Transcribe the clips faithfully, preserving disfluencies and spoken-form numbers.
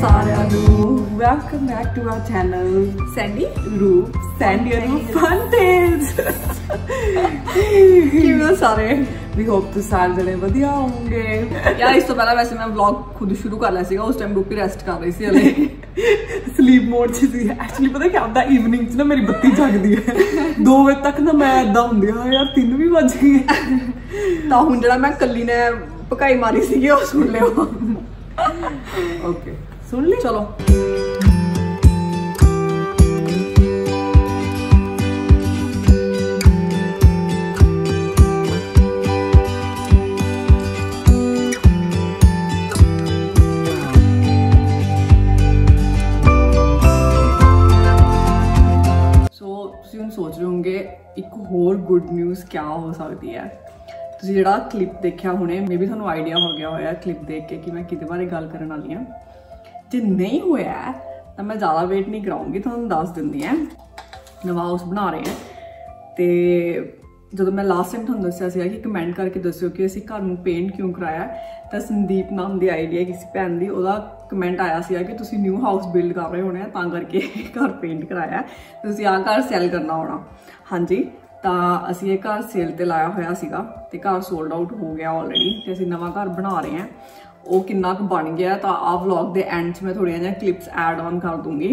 ਸਾਰਿਆਂ ਨੂੰ welcome back to our channel Sandy Roop Sandy Roop fun tales. ਕਿਵੇਂ ਸਾਰੇ ਵੀ ਹੋਪ ਤੁਸੀਂ ਸਾਰੇ ਜਣੇ ਵਧੀਆ ਹੋਵੋਗੇ। ਯਾਰ ਇਸ ਤੋਂ ਪਹਿਲਾਂ ਵੈਸੇ ਮੈਂ ਵਲੌਗ ਖੁਦ ਸ਼ੁਰੂ ਕਰ ਲਿਆ ਸੀਗਾ, ਉਸ ਟਾਈਮ ਰੂਪੀ ਰੈਸਟ ਕਰ ਰਹੀ ਸੀ ਹਲੇ ਸਲੀਪ ਮੋਡ 'ਚ ਸੀ। ਐਕਚੁਅਲੀ ਪਤਾ ਕੀ ਹੁੰਦਾ, ਈਵਨਿੰਗ 'ਚ ਨਾ ਮੇਰੀ ਬੱਤੀ ਜਗਦੀ ਹੈ ਦੋ ਵਜੇ ਤੱਕ ਨਾ ਮੈਂ ਏਦਾਂ ਹੁੰਦੀ ਹਾਂ ਯਾਰ ਤਿੰਨ ਵੀ ਵੱਜ ਗਏ। ਤਾਂ ਹੁਣ ਜਿਹੜਾ ਮੈਂ ਕੱਲੀ ਨੇ ਪਕਾਈ ਮਾਰੀ ਸੀਗੀ ਉਹ ਸੁਣ ਲਿਓ। ਓਕੇ सुन ली चलो। सो तुसीं हुण सोच रहे होंगे एक होर गुड न्यूज़ क्या हो सकती है। तुसीं जिहड़ा क्लिप देखिया हुणे मे बी तुहानूं आइडिया हो गया होया क्लिप देख के कि मैं किहदे बारे गल करन वाली हां। जे नहीं होया तो मैं ज़्यादा वेट नहीं कराऊंगी, तुहानूं दस दिंदी है। नवा हाउस बना रहे हैं तो जो मैं लास्ट टाइम तुहानूं दस्सिया सीगा कि कमेंट करके दस्सिओ कि असीं घर नूं पेंट क्यों कराया। तो संदीप नाम की आईडी है किसी भैन की, उहदा कमेंट आया सीगा कि तुसीं न्यू हाउस बिल्ड कर रहे होने तां करके घर पेंट कराया, तुसीं आ घर सैल करना होना। हाँ जी, तो असीं ये घर सेल ते लाया होया सीगा ते घर सोल्ड आउट हो गया ऑलरेडी ते असीं नवा घर बना रहे हैं। वो कितना बन गया तो आ व्लॉग के एंड च मैं थोड़ी जी क्लिप्स ऐड ऑन कर दूंगी।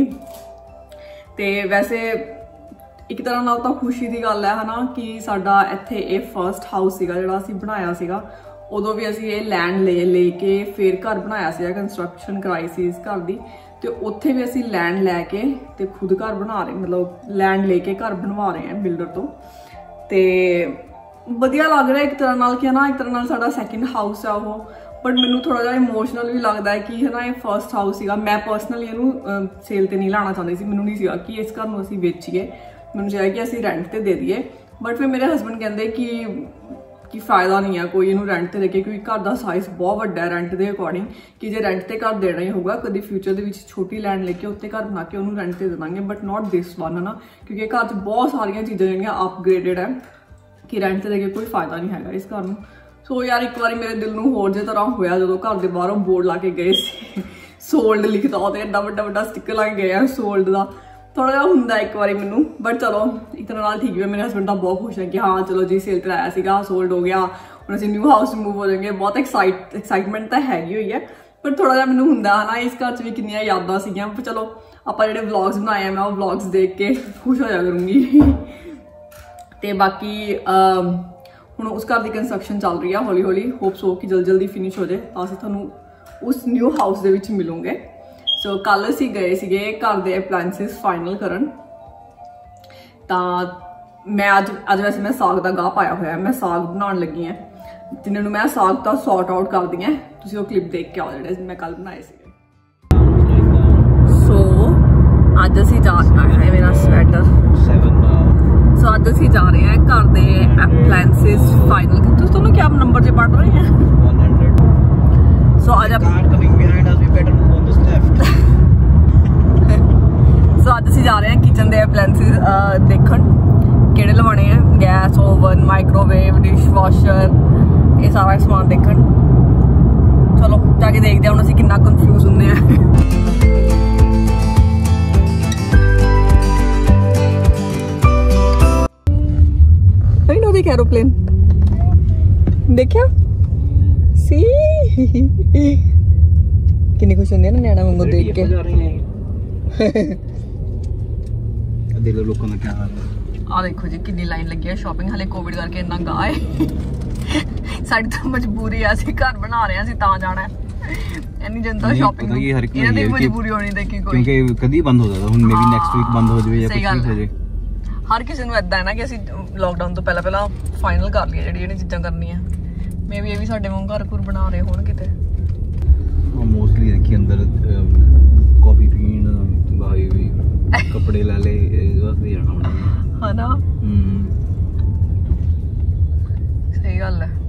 तो वैसे एक तरह नाल तो खुशी की गल है ना कि साडा इत्थे ये फर्स्ट हाउस सीगा जिहड़ा असीं बनाया सीगा, उदों भी असीं ये लैंड ले लेके फिर घर बनाया सीगा, कंस्ट्रक्शन कराई सी इस घर की। तो उत्थे भी असीं लैंड लैके ते खुद घर बना रहे, मतलब लैंड लेके घर बनवा रहे हैं बिल्डर तो। तो वधिया लग रहा है एक तरह नाल कि ना, एक तरह नाल साडा सैकेंड हाउस है वो। बट मैनू थोड़ा जिहा इमोशनल भी लगता है कि है ना ये फर्स्ट हाउस सीगा। मैं परसनली इहनूं सेल ते नहीं लाना चाहती सी, मैनू नहीं सीगा कि इस घर नूं असीं वेचीए, मैनूं चाहिए कि असीं रेंट ते दे दईए। बट फिर मेरे हसबैंड कहते कि कि फायदा नहीं है कोई इहनूं रेंट ते देके, क्योंकि घर का साइज़ बहुत वड्डा है रेंट के अकॉर्डिंग कि जे रेंट ते घर देना ही होगा कभी फ्यूचर दे विच छोटी लैंड लेके उत्ते घर बना के उहनूं रेंट ते दे दांगे। बट नॉट दिस वन है ना, क्योंकि घर च बहुत सारियां चीज़ां जिहड़ियां अपग्रेडेड है कि रेंट ते देके कोई फायदा नहीं है इस घर नूं। सो यार एक बार मेरे दिल में होर जे तरह होया जो घर के बाहरों बोर्ड ला के गए सोल्ड लिखता तो एडा वड्डा वड्डा स्टिकर ला के गए हैं सोल्ड का, थोड़ा जहा होंदा एक बार मैनू। बट चलो एक तरह नाल ठीक है, मेरे हसबैंड तो बहुत खुश है कि हाँ चलो जी सेल कराया सीगा सोल्ड हो गया, हुण असीं न्यू हाउस मूव हो जाएंगे। बहुत एक्साइट एक्साइटमेंट तो हैगी हुई है, पर थोड़ा जहा मैनू हुंदा है ना इस घर च भी कितनियां यादां सीगियां। पर चलो आपां जिहड़े व्लॉग्स बनाए हैं मैं वो व्लॉग्स देख के खुश हो जाया करूँगी। तो बाकी ਹੁਣ उस घर की कंस्ट्रक्शन चल रही है हौली हौली, होप्स हो कि जल्दी जल्दी फिनिश हो जाए तो असीं तुहानूं उस न्यू हाउस दे विच मिलूंगे। सो कल असीं गए सीगे घर के अपलायंसिस फाइनल करन। तो मैं अज अज वैसे मैं साग का गाह पाया हुआ है, मैं साग बनाने लगी हैं, जिन्होंने मैं साग तो सॉर्ट आउट कर दी है। तुसीं वो क्लिप देख के आओ जिहड़े मैं कल बनाए सीगे। सो अज असीं जा है मेरा स्वैटर सो so, अज असीं जा रहे हैं घर के एप्लायंसिस फाइनल। तो तुहानूं क्या नंबर जे पढ़ रहे हैं सो अज सो अज असीं जा रहे हैं किचन के एप्लायंसिस देखण किहड़े लवाने हैं, gas oven microwave dish washer ये सारा समान देखण। चलो जाके देखते हैं हुण असीं कितना कन्फ्यूज हुंदे हैं। देख एरोप्लेन देखिया सी कितनी खुश होंदी है ना नैना वांगू देख के। आ देखो जी कितनी लाइन लगी है शॉपिंग, हले कोविड करके इन्ना गाह है साडी तो मजबूरी है, असीं घर बना रहे हैं तां जाना है। इन्नी जनता शॉपिंग इन्हां दी मजबूरी होनी देखी कोई, क्योंकि कदी बंद हो जाता, हुण मे बी नेक्स्ट वीक बंद हो जावे या कुछ हो जाए। हर किसी को इदा है ना कि असीं लॉकडाउन तो पहला पहला फाइनल कर लिया जिहड़ी जिहड़ी चीज़ां करनियां। मे भी ये भी साडे वांग घर घुर बना रहे होण किते मोस्टली देखी अंदर कॉफी पीण भाई भी कपड़े ला ले इस वास्ते जाना होना है ना। सही गल है,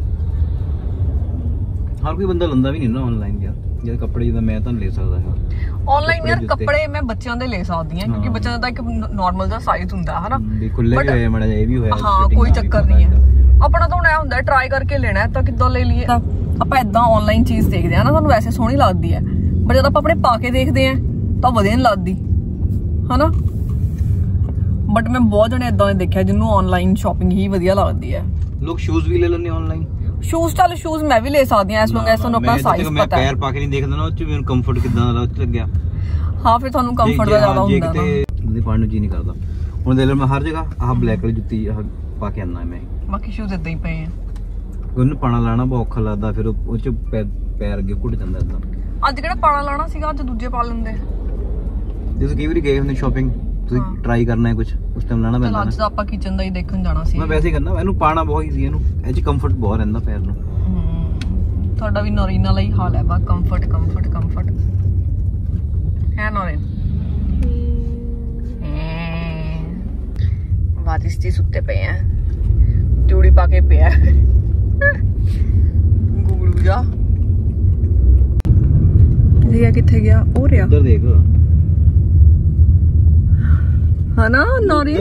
हर कोई बंदा लंदा भी नहीं ना ऑनलाइन यार, जे कपड़े जिदा मैं तो ले सकदा है ऑनलाइन यार। कपड़े मैं बच्चों दे ले सकदी हां क्योंकि बच्चों दा एक नॉर्मल दा साइज हुंदा है ना, खुले भी होए मड़ा ये भी होया। हां कोई चक्कर नहीं है, अपना तो हुण हुंदा ट्राई करके लेना है तो किद्दां ले लिए। ਆਪਾਂ ਇਦਾਂ ਆਨਲਾਈਨ ਚੀਜ਼ ਦੇਖਦੇ ਆ ਨਾ, ਸਾਨੂੰ ਵੈਸੇ ਸੋਹਣੀ ਲੱਗਦੀ ਹੈ ਪਰ ਜਦ ਆਪਾਂ ਆਪਣੇ ਪਾ ਕੇ ਦੇਖਦੇ ਆ ਤਾਂ ਵਧੀਆ ਨਹੀਂ ਲੱਗਦੀ ਹਨਾ। ਬਟ ਮੈਂ ਬਹੁਤ ਜਣੇ ਇਦਾਂ ਦੇ ਦੇਖਿਆ ਜਿਹਨੂੰ ਆਨਲਾਈਨ ਸ਼ਾਪਿੰਗ ਹੀ ਵਧੀਆ ਲੱਗਦੀ ਹੈ। ਲੋਕ ਸ਼ੂਜ਼ ਵੀ ਲੈ ਲੈਂਦੇ ਆਨਲਾਈਨ। ਸ਼ੂਜ਼ ਚੱਲ ਸ਼ੂਜ਼ ਮੈਂ ਵੀ ਲੈ ਸਕਦੀ ਹਾਂ ਐਸ ਲੌਂਗ ਐਸ ਤੁਹਾਨੂੰ ਆਪਣਾ ਸਾਈਜ਼ ਪਤਾ ਹੈ। ਮੈਂ ਪੈਰ ਪਾ ਕੇ ਨਹੀਂ ਦੇਖਦਾ ਨਾ ਉਹ ਚ ਮੈਨੂੰ ਕੰਫਰਟ ਕਿਦਾਂ ਦਾ ਲੱਗਿਆ। ਹਾਂ ਫਿਰ ਤੁਹਾਨੂੰ ਕੰਫਰਟ ਦਾ ਜ਼ਿਆਦਾ ਹੁੰਦਾ ਨਾ। ਉਹਦੇ ਪਾਣ ਨੂੰ ਜੀ ਨਹੀਂ ਕਰਦਾ। ਹੁਣ ਦੇਖ ਲਓ ਮੈਂ ਹਰ ਜਗ੍ਹਾ ਆਹ ਬਲੈਕ ਵਾਲੀ ਜੁੱਤੀ ਆਹ ਪਾ ਕੇ ਆਉਣਾ ਮੈਂ। ਬਾਕੀ ਸ਼ੂਜ਼ ਇਦਾਂ ਹੀ ਪਏ ਆ। ਉਹਨੂੰ ਪਾਣਾ ਲਾਣਾ ਬਹੁਤ ਔਖਾ ਲੱਗਦਾ ਫਿਰ ਉਹ ਚ ਪੈਰ ਅੱਗੇ ਘੁੱਟ ਜਾਂਦਾ ਇਦਾਂ। ਅੱਜ ਕਿਹੜਾ ਪਾਣਾ ਲਾਣਾ ਸੀਗਾ ਅੱਜ ਦੂਜੇ ਪਾ ਲੈਂਦੇ। ਤੁਸੀਂ ਕਈ ਵਾਰੀ ਗਏ ਹੁੰਦੇ ਸ਼ਾਪਿੰਗ ਤੁਸੀਂ ਟਰਾਈ ਕਰਨਾ ਹੈ ਕੁਝ ਉਸ ਟਾਈਮ ਲਾਣਾ ਪੈਂਦਾ। ਅੱਜ ਤਾਂ ਆਪਾਂ ਕਿਚਨ ਦਾ ਹੀ ਦੇਖਣ ਜਾਣਾ ਸੀ। ਮੈਂ ਵੈਸੇ ਹੀ ਕਰਨਾ ਇਹਨੂੰ ਪਾਣਾ ਬਹੁਤ ਈਜ਼ੀ ਇਹਨੂੰ ਇਹ ਚ ਕੰਫਰਟ ਬਹੁਤ ਰਹਿੰਦਾ ਪੈਰ ਨੂੰ। ਤੁਹਾਡਾ ਵੀ ਨੌਰੀਨ ਵਾਲਾ ਹੀ ਹਾਲ ਹੈ ਬਾ ਕੰਫਰਟ ਕੰਫਰਟ ਕੰਫਰਟ ਹੈ ਨੌਰੀਨ। ਬਾਰਿਸ਼ ਦੀ ਸੁੱਤੇ ਪਏ ਆ ਚੂੜੀ ਪਾ ਕੇ ਪਿਆ ਗੁਗਲੂ ਜਾ ਕਿੱਥੇ ਗਿਆ ਕਿੱਥੇ ਗਿਆ ਉਹ ਰਿਹਾ ਉਧਰ ਦੇਖ ਹਨਾ ਨੌਰੀਨ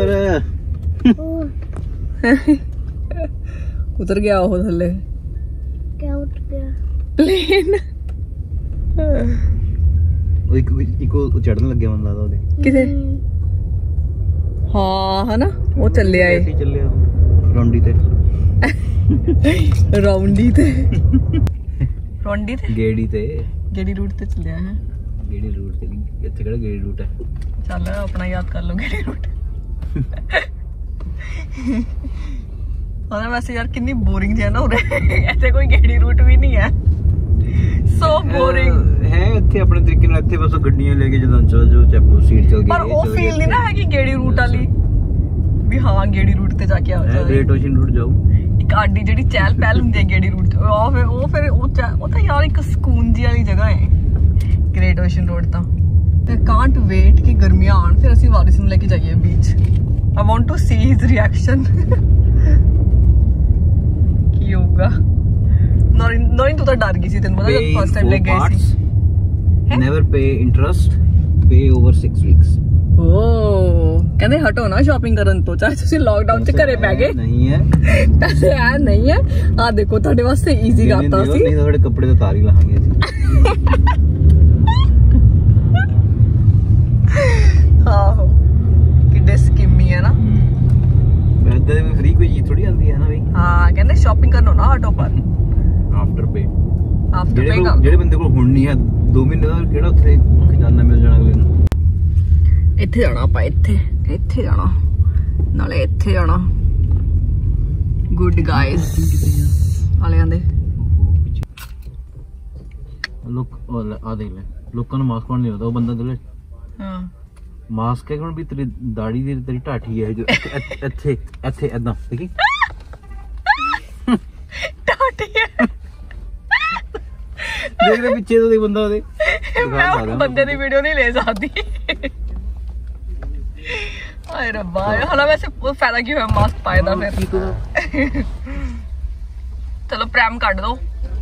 ਉਤਰ ਗਿਆ ਉਹ ਥੱਲੇ क्या उठ गया प्लेन ਉਹ ਇੱਕ ਇੱਕ ਚੜਨ ਲੱਗਿਆ ਮੈਨੂੰ ਲੱਗਦਾ ਉਹਦੇ ਕਿਤੇ ਹਾਂ ਹਨਾ ਉਹ ਚੱਲਿਆ ਏ ਅਸੀਂ ਚੱਲਿਆ ਰੌਂਡੀ ਤੇ ਰੌਂਡੀ ਤੇ ਰੌਂਡੀ ਤੇ ਗੇੜੀ ਤੇ ਗੇੜੀ ਰੂਟ ਤੇ ਚੱਲਿਆ ਹੈ। ਗੇੜੀ ਰੂਟ ਤੇ ਇੱਥੇ ਕਿਹੜਾ ਗੇੜੀ ਰੂਟ ਹੈ। ਚੱਲ ਆਪਣਾ ਯਾਦ ਕਰ ਲਓ ਗੇੜੀ ਰੂਟ। वैसे यार कितनी बोरिंग जी है ना उरे ऐसे कोई गेड़ी रूट भी नहीं है सो बोरिंग है ਇੱਥੇ ਆਪਣੇ ਤਰੀਕੇ ਨਾਲ ਇੱਥੇ ਬਸ ਗੱਡੀਆਂ ਲੈ ਕੇ ਜਦੋਂ ਚਲ ਜੋ ਚੈਪੋ ਸੀਟ ਚਲ ਗਈ ਪਰ ਉਹ ਫੀਲ ਨਹੀਂ ਨਾ ਹੈ ਕਿ ਗੇੜੀ ਰੂਟ ਵਾਲੀ ਵੀ ਹਾਂ ਗੇੜੀ ਰੂਟ ਤੇ ਜਾ ਕੇ ਆ ਜਾਓ ਗ੍ਰੇਟ ਓਸ਼ਨ ਰੂਟ ਜਾਓ ਇੱਕ ਆਡੀ ਜਿਹੜੀ ਚਹਿਲ ਪਹਿਲ ਹੁੰਦੀ ਹੈ ਗੇੜੀ ਰੂਟ ਤੇ ਉਹ ਫਿਰ ਉਹ ਫਿਰ ਉਹ ਤਾਂ ਯਾਰ ਇੱਕ ਸਕੂਨ ਜੀ ਵਾਲੀ ਜਗ੍ਹਾ ਹੈ ਗ੍ਰੇਟ ਓਸ਼ਨ ਰੋਡ ਤਾਂ ਤੇ ਕਾਂਟ ਵੇਟ ਕਿ ਗਰਮੀਆਂ ਆਣ ਫਿਰ ਅਸੀਂ ਵਾਰਿਸ ਨੂੰ ਲੈ ਕੇ ਜਾਈਏ beach I want to see his reaction ਕੀ ਹੋਊਗਾ ਨੌਰੀਨ ਤੂੰ ਤਾਂ ਡਰ ਗਈ ਸੀ ਤੈਨੂੰ ਪਤਾ ਜਦ ਫਸਟ ਟਾਈਮ ਲੈ ਗਏ ਸੀ never pay interest pay over six weeks ਓ ਕਹਿੰਦੇ ਹਟੋ ਨਾ ਸ਼ਾਪਿੰਗ ਕਰਨ ਤੋਂ ਚਾਹੇ ਤੁਸੀਂ ਲਾਕਡਾਊਨ ਚ ਘਰੇ ਪੈ ਗਏ ਨਹੀਂ ਹੈ ਪੈਸੇ ਆ ਨਹੀਂ ਹੈ ਆ ਦੇਖੋ ਤੁਹਾਡੇ ਵਾਸਤੇ ਈਜ਼ੀ ਕਰਤਾ ਸੀ ਨਹੀਂ ਤਾਂ ਤੁਹਾਡੇ ਕੱਪੜੇ ਤਾਂ ਤਾਰ ਹੀ ਲਾਹਾਂਗੇ ਅਸੀਂ ਆਹੋ ਕਿੱਡੇ ਸਕੀਮੀ ਹੈ ਨਾ ਵੈਸੇ ਵੀ ਫ੍ਰੀ ਕੋਈ ਚੀਜ਼ ਥੋੜੀ ਆਉਂਦੀ ਹੈ ਨਾ ਬਈ ਹਾਂ ਕਹਿੰਦੇ ਸ਼ਾਪਿੰਗ ਕਰਨੋ ਨਾ ਹਟੋ ਪਰ ਆਫਟਰ ਪੇ ਆਫਟਰ ਪੇ ਜਿਹੜੇ ਬੰਦੇ ਕੋਲ ਹੁਣ ਨਹੀਂ ਹੈ ਦੋ ਮਹੀਨੇ ਦਾ ਕਿਹੜਾ ਉੱਥੇ ਖਜ਼ਾਨਾ ਮਿਲ ਜਾਣਾ ਅਗਲੇ ਨੂੰ ਇੱਥੇ ਜਾਣਾ ਆਪਾਂ ਇੱਥੇ ਇੱਥੇ ਜਾਣਾ ਨਾਲੇ ਇੱਥੇ ਜਾਣਾ ਗੁੱਡ ਗਾਇਜ਼ ਵਾਲਿਆਂ ਦੇ ਲੋਕ ਆ ਦੇਖ ਲੈ ਲੋਕਾਂ ਨੂੰ ਮਾਸਕ ਪਾਉਣ ਨਹੀਂ ਆਉਂਦਾ ਉਹ ਬੰਦਾ ਦਿਲੇ ਹਾਂ ਮਾਸਕ ਹੈ ਹੁਣ ਵੀ ਤੇਰੀ ਦਾੜੀ ਦੀ ਤੇਰੀ ਢਾਠੀ ਹੈ ਜੋ ਇੱਥੇ ਇੱਥੇ ਏਦਾਂ ਦੇਖੀ ਢਾਠੀ ਹੈ ਦੇਖ ਲੈ ਪਿੱਛੇ ਤੋਂ ਦੇ ਬੰਦਾ ਉਹਦੇ ਮੈਂ ਬੰਦੇ ਦੀ ਵੀਡੀਓ ਨਹੀਂ ਲੈ ਸਕਦੀ ਆਏ ਰੱਬਾ ਹਲਾ ਵੈਸੇ ਫਾਇਦਾ ਕੀ ਹੋਇਆ ਮਾਸਕ ਪਾਏ ਦਾ ਫਿਰ ਚਲੋ ਪ੍ਰੈਮ ਕੱਢ ਦੋ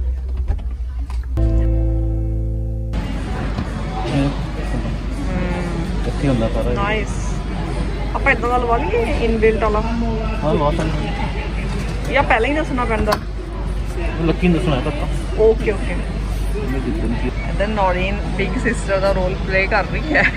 ਇੱਥੇ ਹੁੰਦਾ ਸਾਰਾ ਨਾਈਸ ਆਪਾਂ ਇਦਾਂ ਦਾ ਲਵਾ ਲਈਏ ਇਨਬਿਲਟ ਵਾਲਾ ਹਾਂ ਲਵਾ ਸਕਦੇ ਜਾਂ ਪਹਿਲਾਂ ਹੀ ਦੱਸਣਾ ਪੈਂਦਾ ਲੱਕੀ ਨੂੰ ਦੱਸਣਾ ਤਾਂ ਓਕੇ ਓਕੇ ਇਦਾਂ ਨੌਰੀਨ ਬਿਗ ਸਿਸਟਰ ਦਾ ਰੋਲ ਪਲੇ ਕਰ ਰਹੀ ਹੈ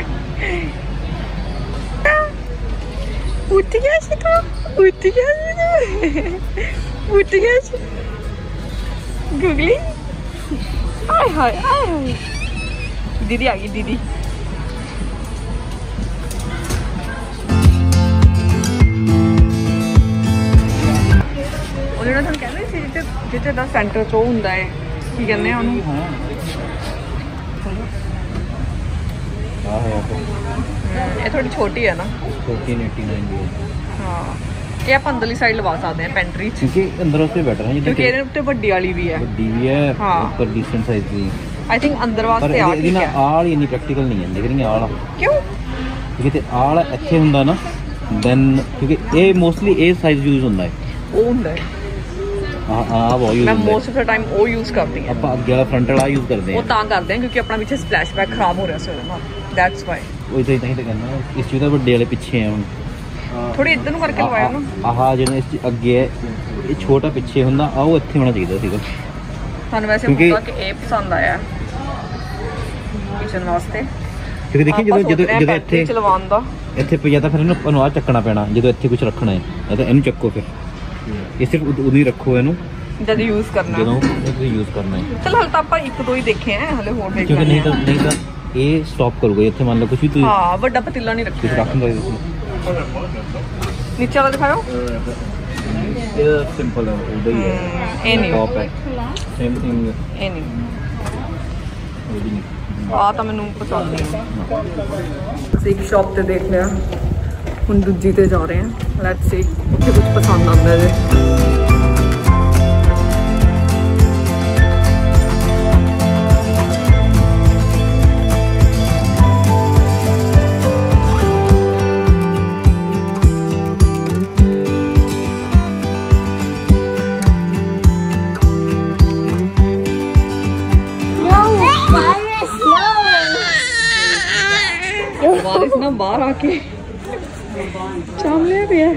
ਉੱਠ ਗਿਆ ਸੀ ਤਾਂ ਉੱਠ ਗਿਆ ਸੀ ਉੱਠ ਗਿਆ ਸੀ ਗੁਗਲੀ ਆਏ ਹਾਏ ਆਏ ਹਾਏ ਦੀਦੀ ਆ ਗਈ ਦੀਦੀ ਉਹ ਜਿਹੜਾ ਤੁਹਾਨੂੰ ਕਹਿੰਦੇ ਸੀ ਜਿੱਥੇ ਜਿੱਥੇ ਦਾ ਸੈਂਟਰ ਚ ਉਹ ਹੁੰਦਾ ਹੈ ਕੀ ਕਹਿੰਦੇ ਆ ਉਹਨੂੰ ਆਹ ਹੈ ਇਹ ਥੋੜੀ ਛੋਟੀ ਹੈ ਨਾ ਛੋਟੀ ਨੈਂਟੀ ਨਾਈਨ ਦੀ ਹਾਂ ਇਹ ਆਪਾਂ ਅੰਦਰਲੀ ਸਾਈਡ ਲਵਾ ਸਕਦੇ ਹਾਂ ਪੈਂਟਰੀ ਚ ਕਿਉਂਕਿ ਅੰਦਰ ਉਸੇ ਬੈਟਰ ਹੈ ਕਿਉਂਕਿ ਇਹਦੇ ਉੱਤੇ ਵੱਡੀ ਵਾਲੀ ਵੀ ਹੈ ਵੱਡੀ ਵੀ ਹੈ ਹਾਂ ਉੱਪਰ ਡੀਸੈਂਟ ਸਾਈਜ਼ ਦੀ ਆਈ ਥਿੰਕ ਅੰਦਰ ਪਰ ਵਾਸਤੇ ਆ ਇਹਦੀ ਠੀਕ ਨਾ ਹੈ ਆਲ ਹੀ ਨਹੀਂ ਪ੍ਰੈਕਟੀਕਲ ਨਹੀਂ ਹੈ ਦੇਖ ਰਹੀ ਆਲ ਕਿਉਂ ਕਿਤੇ ਆਲ ਇੱਥੇ ਹੁੰਦਾ ਨਾ ਦੈਨ ਕਿਉਂਕਿ ਇਹ ਮੋਸਟਲੀ ਇਹ ਸਾਈਜ਼ ਯੂਜ਼ ਹੁੰਦਾ ਹੈ ਉਹ ਹੁੰਦਾ ਹੈ ਹਾਂ ਹਾਂ ਉਹ ਯੂਜ਼ ਮੈਂ ਮੋਸਟ ਆਫ ਦਾ ਟਾਈਮ ਉਹ ਯੂਜ਼ ਕਰਦੀ ਹਾਂ ਆਪਾਂ ਅੱਗੇ ਵਾਲਾ ਫਰੰਟ ਵਾਲਾ ਯੂਜ਼ ਕਰਦੇ ਹਾਂ ਉਹ ਤਾਂ ਕਰਦੇ ਹਾਂ ਕਿਉਂਕਿ ਆਪਣਾ ਪਿੱਛੇ ਸਪਲੈਸ਼ ਬੈਕ ਖਰਾਬ ਹੋ ਰਿਹਾ ਸੀ ਉਹਦੇ ਨਾਲ ਦੈਟਸ ਵਾਈ ਉਹ ਤਾਂ ਹੀ ਤਾਂ ਕਹਿੰਦਾ ਇਸ ਚੀਜ਼ ਦਾ ਵੱਡੇ ਵਾਲੇ ਪਿੱਛੇ ਆ ਹੁਣ ਥੋੜੀ ਇੱਧਰ ਨੂੰ ਕਰਕੇ ਲਵਾਇਆ ਨਾ ਆਹ ਜਿਹੜਾ ਇਸ ਚ ਅੱਗੇ ਹੈ ਇਹ ਛੋਟਾ ਪਿੱਛੇ ਹੁੰਦਾ ਆ ਉਹ ਇੱਥੇ ਹੋਣਾ ਚਾਹੀਦਾ ਸੀਗਾ ਤੁਹਾਨੂੰ ਵੈਸੇ ਪਤਾ ਕਿ ਇਹ ਪਸੰਦ ਆਇਆ किचन वास्ते क्योंकि देखिए ਜਦੋਂ ਜਦੋਂ ਜਦੋਂ ਇੱਥੇ ਚਲਵਾਉਣ ਦਾ ਇੱਥੇ ਪਿਆ ਤਾਂ ਫਿਰ ਇਹਨੂੰ ਅਨੁਆਦ ਚੱਕਣਾ ਪੈਣਾ ਜਦੋਂ ਇੱਥੇ ਕੁਝ ਰੱਖਣਾ ਹੈ ਤਾਂ ਇਹਨੂੰ ਚੱਕੋ ਫਿਰ ਇਹ ਸਿਰਫ ਉਦੋਂ ਹੀ ਰੱਖੋ ਇਹਨੂੰ ਜਦ ਯੂਜ਼ ਕਰਨਾ ਜਦੋਂ ਤੁਸੀਂ ਯੂਜ਼ ਕਰਨਾ ਹੈ ਚਲ ਹਲ ਤਾਂ ਆਪਾਂ ਇੱਕ ਦੋ ਹੀ ਦੇਖੇ ਆ ਹਲੇ ਹੋਰ ਦੇਖ ਕਿਉਂਕਿ ਨਹੀਂ ਤਾਂ ਨਹੀਂ ਤਾਂ ਇਹ ਸਟਾਪ ਕਰੂਗਾ ਇੱਥੇ ਮੰਨ ਲਓ ਕੁਝ ਵੀ ਤੁਸੀਂ ਹਾਂ ਵੱਡਾ ਪਤੀਲਾ ਨਹੀਂ ਰੱਖਿਆ ਰੱਖ ਦੋ ਤੁਸੀਂ ਨੀਚੇ ਵਾਲਾ ਦਿਖਾਓ ਇਹ ਸਿੰਪਲ ਹੈ ਉਹਦਾ ਹੀ ਹੈ ਇਹ ਨਹੀਂ ਟੌਪ ਹੈ ਸੇਮ ਥਿੰਗ ਇਹ ਨਹੀਂ ਉਹ ਵੀ ਨਹੀਂ ਆ ਤਾਂ ਮੈਨੂੰ ਪਸੰਦ ਨਹੀਂ ਅਸੀਂ ਇੱਕ ਸ਼ਾਪ ਤੇ ਦੇਖ ਲਿਆ ਹੁਣ ਦੂਜੀ ਤੇ ਜਾ ਰਹੇ ਹਾਂ ਲੈਟਸ ਸੀ ਉੱਥੇ ਕੁਝ ਪਸੰਦ ਆਉਂਦਾ ਜੇ बारिश ना बाहर आके चावले भी है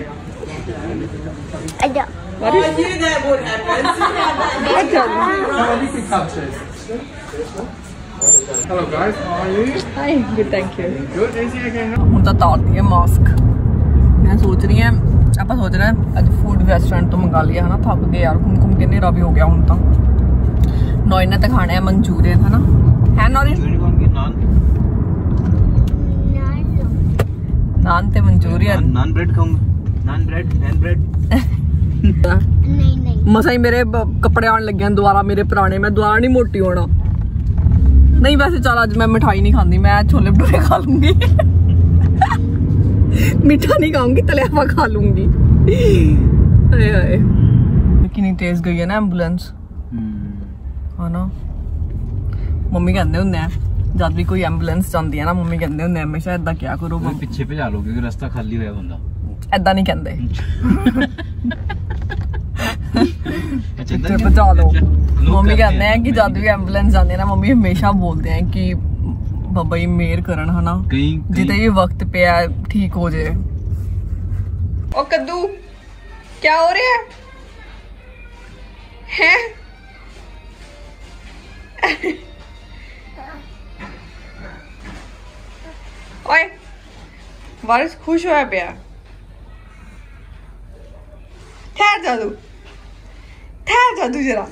बारिश Hello guys, how are you? Hi good thank you Good, easy again. ਹੁਣ ਤਾਂ ਤਾਰਦੀ ਹੈ ਮਾਸਕ ਮੈਂ ਸੋਚ ਰਹੀ ਹਾਂ ਆਪਾਂ ਸੋਚ ਰਹੇ ਹਾਂ ਅੱਜ ਫੂਡ ਰੈਸਟੋਰੈਂਟ ਤੋਂ ਮੰਗਾ ਲਿਆ ਹਨਾ ਥੱਕ ਗਏ ਯਾਰ ਘੁੰਮ ਘੁੰਮ ਕੇ ਹਨੇਰਾ ਵੀ ਹੋ ਗਿਆ ਹੁਣ ਤਾਂ ਨੌਇਨ ਨੇ ਤਾਂ ਖਾਣਾ ਹੈ ਮਨਚੂਰੀਅਨ ਹਨਾ ਹੈ ਨੌਇਨ नान ते मंचूरियन नान ब्रेड खाऊंगा नान ब्रेड नान ब्रेड नहीं नहीं मसा ही मेरे कपड़े आने लगे हैं दोबारा मेरे पुराने मैं दोबारा नहीं मोटी होना नहीं वैसे चल आज मैं मिठाई नहीं खाती मैं छोले भटूरे खा लूंगी मीठा नहीं खाऊंगी तलिया हुआ खा लूंगी हाय हाय कितनी तेज गई है ना एम्बुलेंस है ना मम्मी कहते होंगे जब भी कोई एम्बुलेंस जाती है ना मम्मी कहते होंगे हमेशा इदा क्या करो ਪਿੱਛੇ ਭਜਾ ਲਓ ਕਿਉਂਕਿ ਰਸਤਾ ਖਾਲੀ ਹੋਇਆ ਹੁੰਦਾ इदा नहीं कहते ਅੱਛਾ भजा दो मम्मी कहते हैं कि जब भी एम्बुलेंस जाती है ना मम्मी हमेशा बोलते हैं कि बाबा जी मेहर करन है ना जिते भी वक्त पे ठीक हो जाए ओ कद्दू क्या हो रहा है हैं ओए वारिस खुश होया पिया ठहर जा तू ठहर जा तू जरा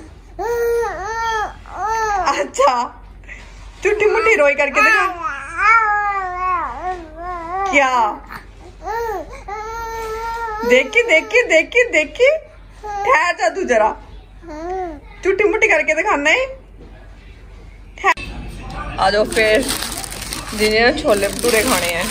अच्छा टूटी मुट्टी रोई करके देखा क्या देखी देखी देखी देखी ठहर जा तू जरा टूटी मुट्टी करके दिखाना है आ जाओ फिर जिन्हें ना छोले भटूरे खाने हैं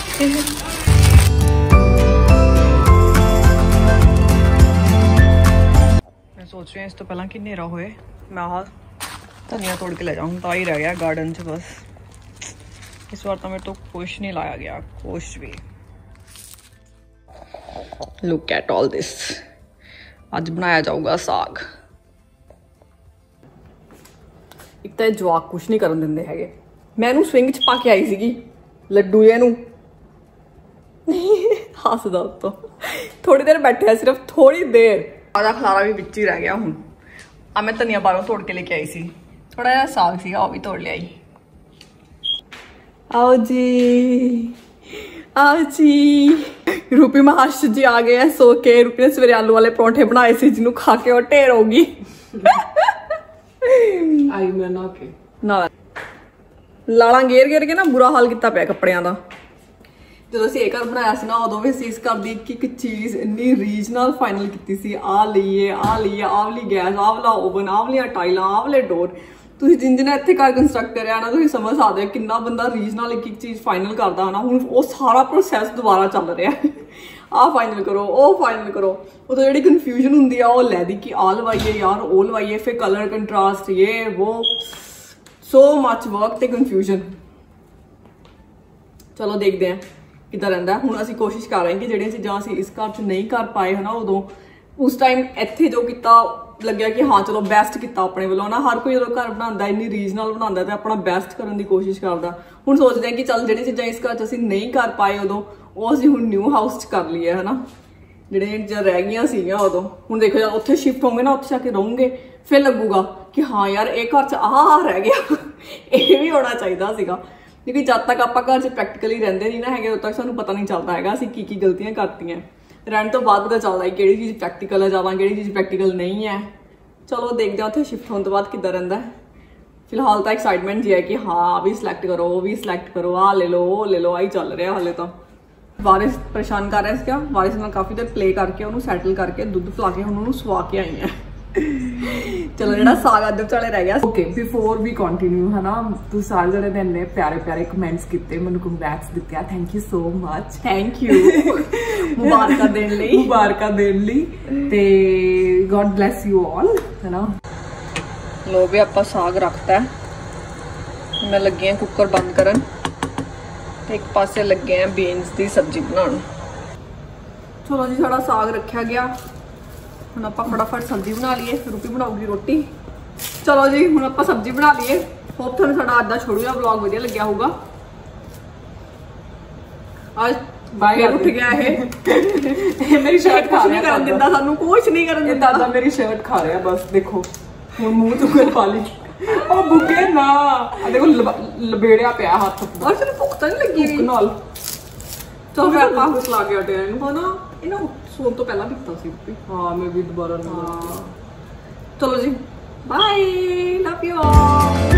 मैं सोच रही हूँ इस तो पहला कि नेरा होए मैं आह धनिया तोड़ के ले जाऊँ तो ही रह गया गार्डन से बस इस बार तो मेरे तो कुछ नहीं लाया गया कुछ भी लुक एट ऑल दिस आज बनाया जाऊगा साग एक तो जवाक कुछ नहीं करन दिंदे हैगे मैं इहनूं स्विंग च पा के आई सीगी लड्डू इहनूं हसदा उत्तों थोड़ी देर बैठे सिर्फ थोड़ी देर आधा खलारा भी बिच ही रह गया हुण आ मैं धनिया बाहरों तोड़ के लेके आई सी थोड़ा जिहा साग सीगा वो भी तोड़ लिया आओ जी आओ जी रूपी महाराष्ट्र जी आ गए हैं सो के रूपी ने सवेरे आलू वाले परौंठे बनाए सी जिन्हों खा के और ढेर होगी आई मैं ना के ना लाला घेर घेर के ना बुरा हाल किया पिया कपड़ियां दा ਜਦੋਂ ਅਸੀਂ ਇਹ ਘਰ ਬਣਾਇਆ ਸੀ ਨਾ ਉਦੋਂ ਵੀ ਅਸੀਂ ਇਸ ਘਰ ਦੀ ਇੱਕ ਇੱਕ ਚੀਜ਼ ਇੰਨੀ ਰੀਝ ਨਾਲ ਫਾਈਨਲ ਕੀਤੀ ਸੀ ਆ ਲਈਏ ਆ ਲਈਏ ਆਹ ਵਾਲੀ ਗੈਸ ਆਹ ਵਾਲਾ ਓਵਨ ਆਹ ਵਾਲੀਆਂ ਟਾਈਲਾਂ ਆਹ ਵਾਲੇ ਡੋਰ ਤੁਸੀਂ ਜਿੰਨ ਜਿੰਨਾ ਇੱਥੇ ਘਰ ਕੰਸਟਰਕਟ ਕਰਿਆ ਨਾ ਤੁਸੀਂ ਸਮਝ ਸਕਦੇ ਹੋ ਕਿੰਨਾ ਬੰਦਾ ਰੀਝ ਨਾਲ ਇੱਕ ਇੱਕ ਚੀਜ਼ ਫਾਈਨਲ ਕਰਦਾ ਹੈ ਨਾ ਹੁਣ ਉਹ ਸਾਰਾ ਪ੍ਰੋਸੈਸ ਦੁਬਾਰਾ ਚੱਲ ਰਿਹਾ ਆਹ ਫਾਈਨਲ ਕਰੋ ਉਹ ਫਾਈਨਲ ਕਰੋ ਉਦੋਂ ਜਿਹੜੀ ਕਨਫਿਊਜ਼ਨ ਹੁੰਦੀ ਆ ਉਹ ਲੈ ਦੀ ਕਿ ਆਹ ਲਵਾਈਏ ਯਾਰ ਉਹ ਲਵਾਈਏ ਫਿਰ ਕਲਰ ਕੰਟਰਾਸਟ ਇਹ ਉਹ ਸੋ ਮੱਚ ਵਰਕ ਤੇ ਕਨਫਿਊਜ਼ਨ ਚਲੋ ਦੇਖਦੇ ਹਾਂ ਕਿੱਦਾਂ ਰਹਿੰਦਾ ਹੁਣ ਅਸੀਂ ਕੋਸ਼ਿਸ਼ ਕਰ ਰਹੇ ਹਾਂ ਕਿ ਜਿਹੜੀਆਂ ਚੀਜ਼ਾਂ ਅਸੀਂ ਇਸ ਘਰ 'ਚ ਨਹੀਂ ਕਰ ਪਾਏ ਹਨਾ ਉਦੋਂ ਉਸ ਟਾਈਮ ਇੱਥੇ ਜੋ ਕੀਤਾ ਲੱਗਿਆ ਕਿ ਹਾਂ ਚਲੋ ਬੈਸਟ ਕੀਤਾ ਆਪਣੇ ਵੱਲੋਂ ਨਾ ਹਰ ਕੋਈ ਜਦੋਂ ਘਰ ਬਣਾਉਂਦਾ ਇੰਨੀ ਰੀਝ ਨਾਲ ਬਣਾਉਂਦਾ ਤੇ ਆਪਣਾ ਬੈਸਟ ਕਰਨ ਦੀ ਕੋਸ਼ਿਸ਼ ਕਰਦਾ ਹੁਣ ਸੋਚਦੇ ਹਾਂ ਕਿ ਚੱਲ ਜਿਹੜੀਆਂ ਚੀਜ਼ਾਂ ਇਸ ਘਰ 'ਚ ਅਸੀਂ ਨਹੀਂ ਕਰ ਪਾਏ ਉਦੋਂ ਉਹ ਅਸੀਂ ਹੁਣ ਨਿਊ ਹਾਊਸ 'ਚ ਕਰ ਲਈਏ ਹਨਾ ਜਿਹੜੀਆਂ ਚੀਜ਼ਾਂ ਰਹਿ ਗਈਆਂ ਸੀਗੀਆਂ ਉਦੋਂ ਹੁਣ ਦੇਖੋ ਜਦ ਉੱਥੇ ਸ਼ਿਫਟ ਹੋਗੇ ਨਾ ਉੱਥੇ ਜਾ ਕੇ ਰਹੋਗੇ फिर लगूगा कि हाँ यार एक घर च आ रह गया ये भी होना चाहिए सीगा क्योंकि जब तक आप घर च प्रैक्टिकली रहते नहीं ना है उद तक सानू पता नहीं चलता है ਅਸੀਂ की की गलतियां करती हैं रहने तो बाद पता चलता है किहड़ी चीज़ प्रैक्टिकल है ज़्यादा किहड़ी चीज़ प्रैक्टिकल नहीं है। चलो देखते हैं उत्थे शिफ्ट होने तो बाद किद्दां रहिंदा है। फिलहाल तो एक्साइटमेंट जी है कि हाँ आ भी सिलेक्ट करो वो भी सिलेक्ट करो आ ले लो वो ले लो आई चल रहा हाले तो। वारिस परेशान कर रहा है इसका वारिस नाल काफ़ी देर प्ले करके उन्होंने सैटल करके दुद्ध पिला के उन्होंने सुवा के आई है। चलो जो साग अद्ध चले रह गया। ओके बिफोर वी कंटिन्यू है ना तू सारे जने ने इन्ने प्यारे प्यारे कमेंट्स किए मैंने कंग्रैट्स दिते thank you so much thank you मुबारक देने लई मुबारक देने लई ते गॉड ब्लेस यू ऑल है ना। लो भी आप साग रखता है मैं लगी हाँ कुकर बंद करन एक पासे लगे हैं बीन्स की सब्जी बनाने। चलो जी साड़ा साग रखा गया हम आप फटाफट सब्जी बना लीए फिर रूपी बनाऊगी रोटी। चलो जी हम आप सब्जी बना लीए होप थोड़ा साड़ा अद्धा छोड़ूगा ब्लॉग वधिया लग्या होगा। आज बाय उठ गया है मेरी शर्ट खा नहीं करन दिंदा सानू कुछ नहीं करन दिंदा दादा मेरी शर्ट खा रहा बस देखो हुण मुंह चुकर पा ली ओ बुके ना आ देखो लबेड़िया पिया हाथ और तेरे भुख तो नहीं लगी भुख नाल। चलो फिर आप कुछ ला के हटे इन्हू है ना इन्हू सोन तो पहला पीता सी हाँ मैं भी दोबारा ना। चलो जी बाय लव यू ऑल।